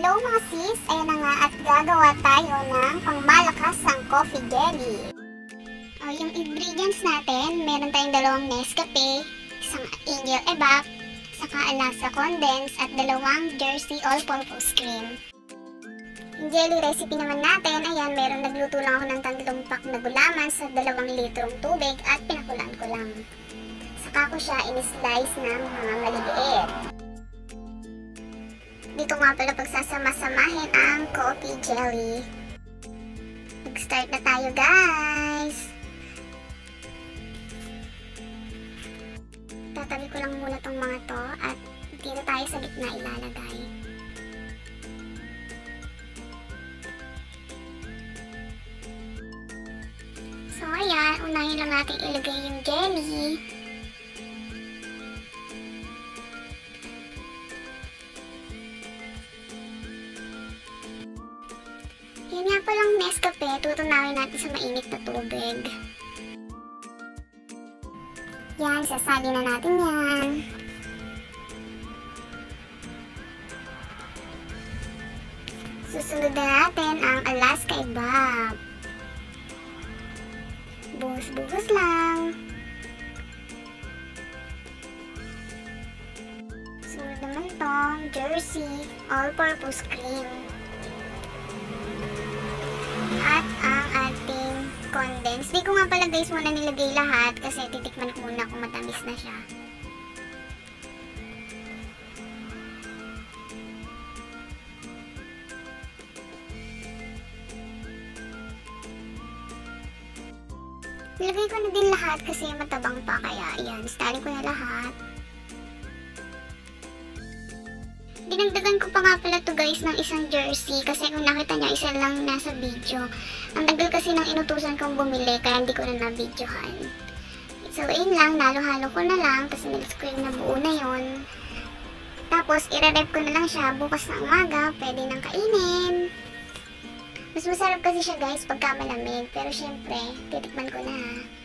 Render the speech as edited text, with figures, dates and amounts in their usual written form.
Hello mga sis! Ayan na nga at gagawa tayo ng pangmalakasang coffee jelly. Yung ingredients natin, meron tayong 2 Nescafe, isang Angel Evap, saka Alaska Condensed at 2 Jersey All-Purpose Cream. Yung jelly recipe naman natin, ayan, meron nagluto lang ako ng 3 pack na gulaman sa 2 litrong tubig at pinakulan ko lang. Saka ko siya in-slice ng mga maliliit. Dito nga pala pagsasama-samahin ang coffee jelly. Mag-start na tayo guys! Tatabi ko lang muna tong mga to at dito tayo sa gitna ilalagay. So ayan, unahin lang natin ilagay yung jelly. Yun nga palang Nescafe, tutunawin natin sa mainit na tubig. Yan, sasali na natin yan. Susunod na natin ang Alaska Evap. Buhos-buhos lang. Sunod naman tong Jersey All-Purpose Cream. At ang ating condensed. Di ko nga pala guys muna nilagay lahat kasi titikman ko muna kung matamis na siya. Nilagay ko na din lahat kasi matabang pa kaya ayan, stalin ko na lahat. Dinagdagan ko pa nga pala to guys ng isang jersey kasi kung nakita niya isa lang nasa video. Ang tagal kasi nang inutusan kong bumili kaya hindi ko na na-videohan. So ayun lang, nalo-halo ko na lang tapos nilis ko yung nabuo na yun. Tapos i-rep ko na lang siya bukas na umaga, pwede nang kainin. Mas masarap kasi siya guys pagka malamig pero syempre titikman ko na ha.